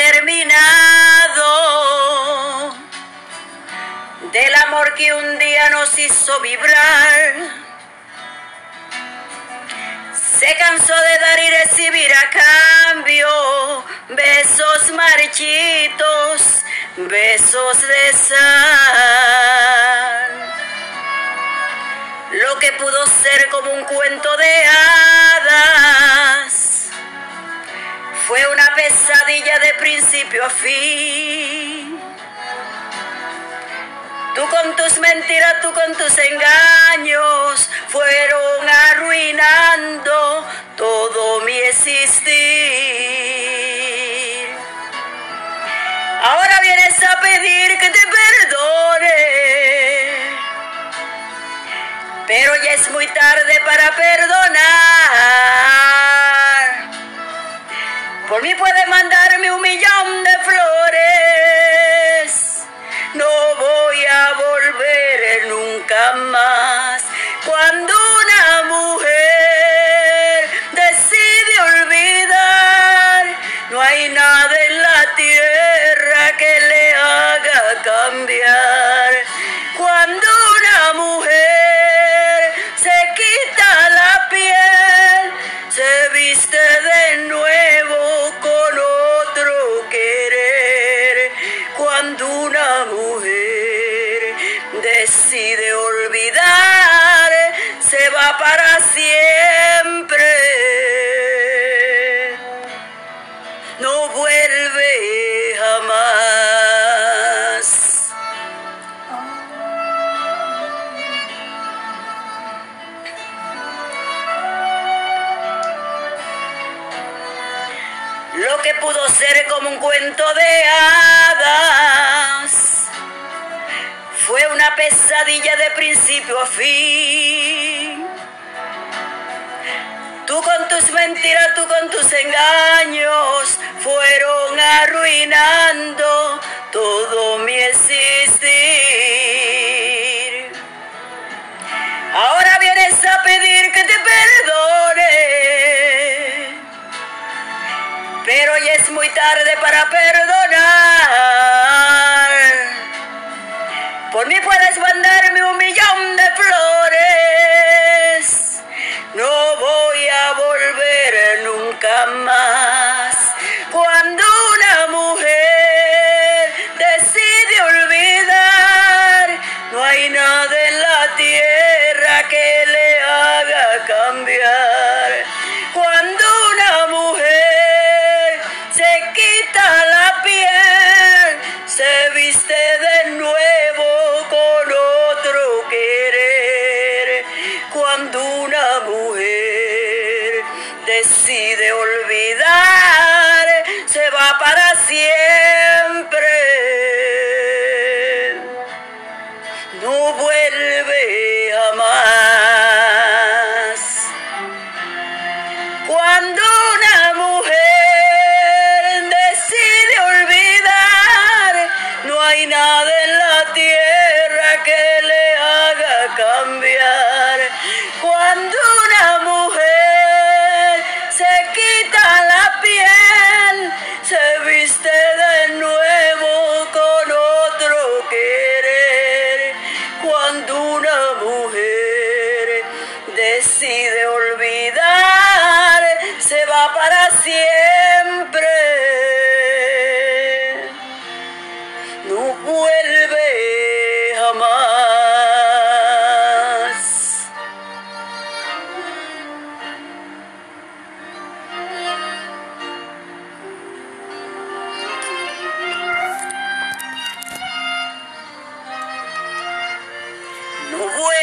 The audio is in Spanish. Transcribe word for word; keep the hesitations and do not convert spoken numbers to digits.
terminado, del amor que un día nos hizo vibrar. Se cansó de dar y recibir a cambio besos marchitos, besos de sal. Lo que pudo ser como un cuento de hadas fue una pesadilla de principio a fin. Tú con tus mentiras, tú con tus engaños, fueron arruinando todo mi existir. Ahora vienes a pedir que te perdone, pero ya es muy tarde para perdonar. Por mí puede mandarme un millón de flores, no voy a volver nunca más. Cuando una mujer decide olvidar, no hay nada en la tierra que le haga cambiar. Cuando una mujer se quita la piel, se viste de nuevo con otro querer. Cuando una mujer decide olvidar, se va para siempre, no vuelve jamás. Lo que pudo ser como un cuento de hadas fue una pesadilla de principio a fin. Tú con tus mentiras, tú con tus engaños, fueron arruinando todo mi existir. Ahora vienes a pedir que te perdone, pero ya es muy tarde para perdonar. Por mí puedes mandarme un millón de flores, no voy a volver nunca más. Cuando una mujer decide olvidar, no hay nada en la tierra que le haga cambiar. Cuando una mujer se quita la piel, se viste de nuevo con otro querer. Cuando una mujer decide olvidar, se va para siempre, no vuelve jamás. Cuando una mujer decide olvidar, no hay nada en la tierra que le haga cambiar. Cuando una mujer se quita la piel, se viste de nuevo con otro querer. Cuando una mujer decide olvidar, se va para siempre, no vuelve jamás. No vuelve.